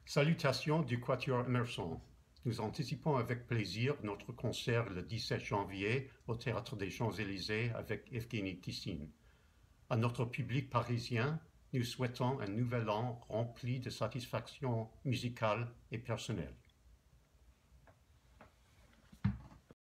Salutations du Quatuor Emerson. Nous anticipons avec plaisir notre concert le 17 janvier au Théâtre des Champs-Élysées avec Evgueni Kissine. À notre public parisien, nous souhaitons un nouvel an rempli de satisfaction musicale et personnelle.